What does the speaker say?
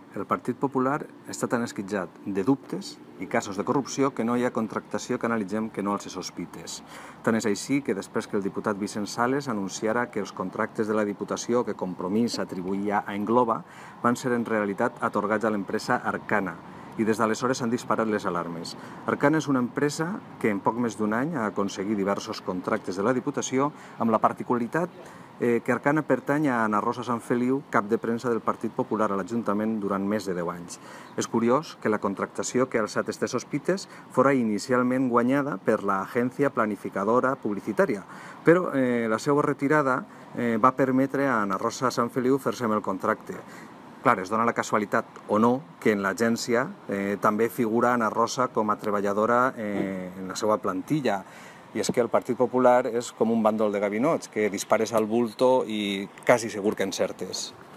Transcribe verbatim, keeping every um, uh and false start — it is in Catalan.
El Partit Popular està tan esquitxat de dubtes i casos de corrupció que no hi ha contractació que analitzem que no els sospites. Tant és així que després que el diputat Vicent Sales anunciara que els contractes de la Diputació que Compromís atribuïa a Engloba van ser en realitat atorgats a l'empresa Arcana, i des d'aleshores s'han disparat les alarmes. Arcana és una empresa que en poc més d'un any ha aconseguit diversos contractes de la Diputació, amb la particularitat eh, que Arcana pertany a Ana Rosa Sanfeliu, cap de premsa del Partit Popular a l'Ajuntament durant més de deu anys. És curiós que la contractació que ha alçat aquestes sospites fora inicialment guanyada per l'Agència Planificadora Publicitària, però eh, la seva retirada eh, va permetre a Ana Rosa Sanfeliu fer-se amb el contracte. Clar, es dona la casualitat, o no, que en l'agència eh, també figura Ana Rosa com a treballadora eh, en la seva plantilla. I és que el Partit Popular és com un bàndol de gavinots, que dispares al bulto i quasi segur que encertes.